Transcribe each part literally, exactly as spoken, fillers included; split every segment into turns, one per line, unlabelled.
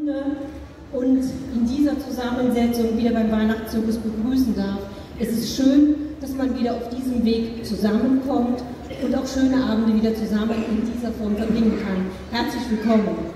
Und in dieser Zusammensetzung wieder beim Weihnachtszirkus begrüßen darf. Es ist schön, dass man wieder auf diesem Weg zusammenkommt und auch schöne Abende wieder zusammen in dieser Form verbringen kann. Herzlich willkommen.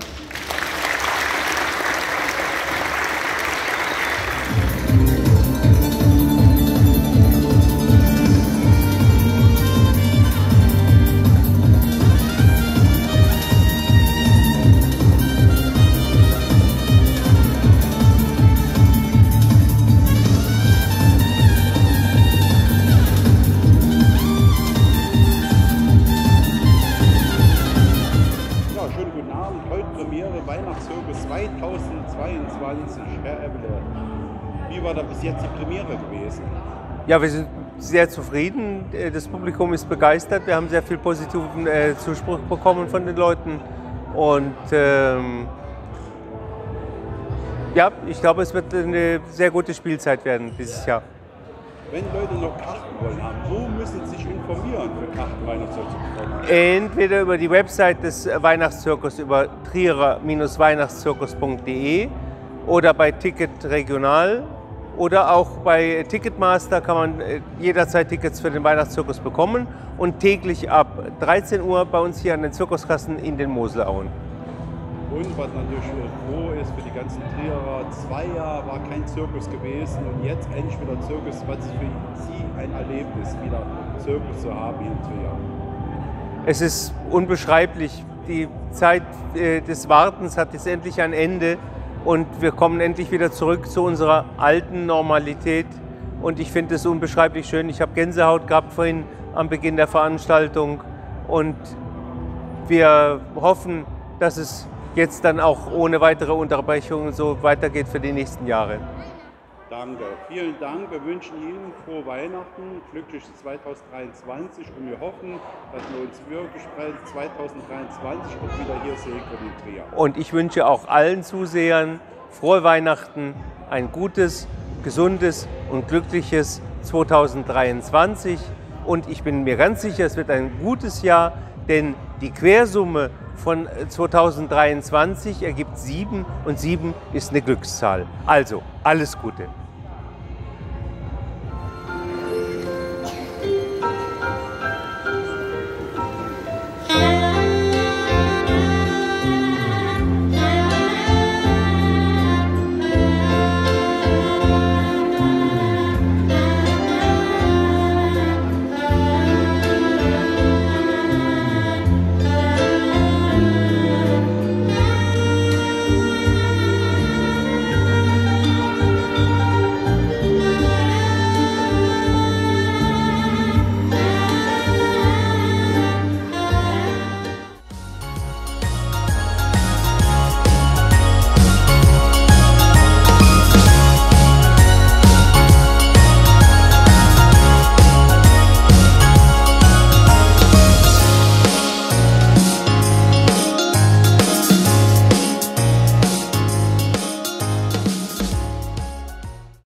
Weihnachtszirkus zweitausendzweiundzwanzig. Herr Ebbele, wie war da bis jetzt die Premiere gewesen?
Ja, wir sind sehr zufrieden. Das Publikum ist begeistert. Wir haben sehr viel positiven äh, Zuspruch bekommen von den Leuten. Und ähm, ja, ich glaube, es wird eine sehr gute Spielzeit werden dieses Jahr.
Wenn Leute noch Karten wollen haben, wo müssen sie sich informieren für Karten Weihnachtszirkus zu bekommen?
Entweder über die Website des Weihnachtszirkus über trierer Weihnachtszirkus punkt de oder bei Ticket Regional oder auch bei Ticketmaster kann man jederzeit Tickets für den Weihnachtszirkus bekommen und täglich ab dreizehn Uhr bei uns hier an den Zirkuskassen in den Moselauen.
Und was natürlich froh ist für die ganzen Trierer, zwei Jahre war kein Zirkus gewesen und jetzt endlich wieder Zirkus, was ist für Sie ein Erlebnis, wieder Zirkus zu haben hier in Trier?
Es ist unbeschreiblich. Die Zeit äh, des Wartens hat jetzt endlich ein Ende und wir kommen endlich wieder zurück zu unserer alten Normalität und ich finde es unbeschreiblich schön. Ich habe Gänsehaut gehabt vorhin am Beginn der Veranstaltung und wir hoffen, dass es jetzt dann auch ohne weitere Unterbrechungen so weitergeht für die nächsten Jahre.
Danke, vielen Dank. Wir wünschen Ihnen frohe Weihnachten, glückliches zweitausenddreiundzwanzig und wir hoffen, dass wir uns wirklich bald zweitausenddreiundzwanzig auch wieder hier sehen können in Trier.
Und ich wünsche auch allen Zusehern frohe Weihnachten, ein gutes, gesundes und glückliches zweitausenddreiundzwanzig und ich bin mir ganz sicher, es wird ein gutes Jahr, denn die Quersumme von zweitausenddreiundzwanzig ergibt sieben und sieben ist eine Glückszahl. Also, alles Gute.